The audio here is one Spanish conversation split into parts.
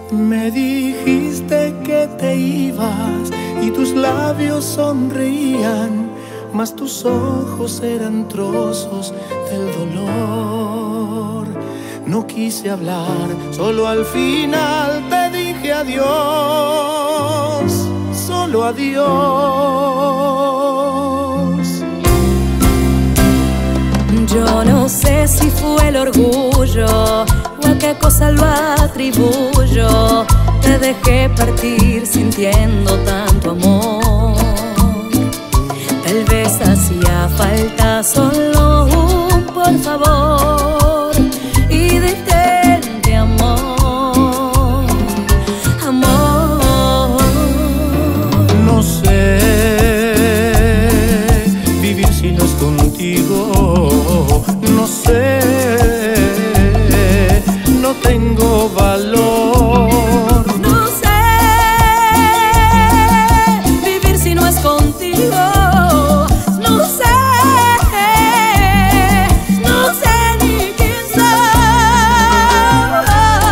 Me dijiste que te ibas y tus labios sonreían, mas tus ojos eran trozos del dolor. No quise hablar, solo al final te dije adiós, solo adiós. Yo no sé si fue el orgullo o a qué cosa lo atribuyo. Te dejé partir sintiendo tanto amor. Tal vez hacía falta solo un por favor y detente, amor, amor. No sé vivir si no es contigo. No sé, no tengo valor. No sé vivir si no es contigo. No sé, no sé ni quién soy.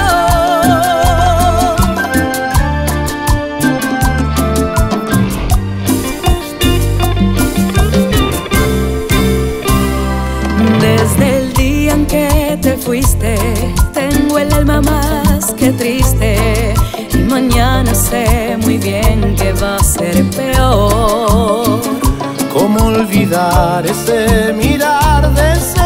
Desde el día en que te fuiste, tengo el alma más que triste. Y mañana sé muy bien que va a ser peor. ¿Cómo olvidar ese mirar de